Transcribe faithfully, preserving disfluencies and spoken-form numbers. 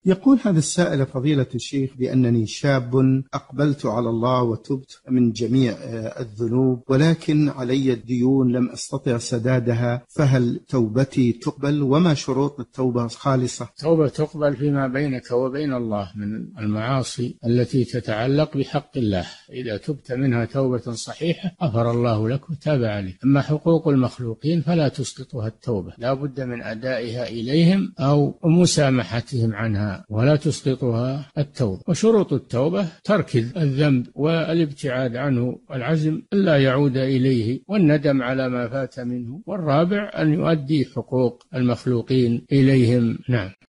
يقول هذا السائل فضيلة الشيخ بأنني شاب أقبلت على الله وتبت من جميع الذنوب، ولكن علي الديون لم أستطع سدادها، فهل توبتي تقبل؟ وما شروط التوبة الخالصة؟ توبة تقبل فيما بينك وبين الله من المعاصي التي تتعلق بحق الله، إذا تبت منها توبة صحيحة غفر الله لك وتاب عليك. أما حقوق المخلوقين فلا تسقطها التوبة، لا بد من أدائها إليهم أو مسامحتهم عنها، ولا تسقطها التوبة. وشروط التوبة ترك الذنب والابتعاد عنه والعزم ألا يعود إليه والندم على ما فات منه، والرابع أن يؤدي حقوق المخلوقين إليهم. نعم.